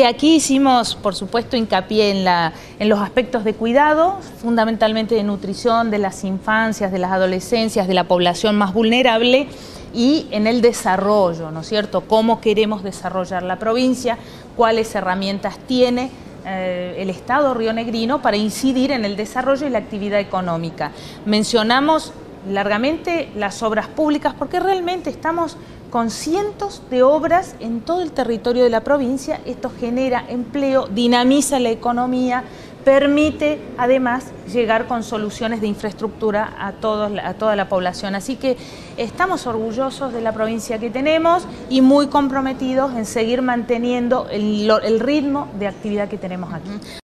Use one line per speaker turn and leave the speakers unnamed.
Aquí hicimos, por supuesto, hincapié en los aspectos de cuidado, fundamentalmente de nutrición de las infancias, de las adolescencias, de la población más vulnerable, y en el desarrollo, ¿no es cierto? Cómo queremos desarrollar la provincia, cuáles herramientas tiene el Estado rionegrino para incidir en el desarrollo y la actividad económica. Mencionamos largamente las obras públicas porque realmente estamos con cientos de obras en todo el territorio de la provincia. Esto genera empleo, dinamiza la economía, permite además llegar con soluciones de infraestructura a toda la población. Así que estamos orgullosos de la provincia que tenemos y muy comprometidos en seguir manteniendo el ritmo de actividad que tenemos aquí.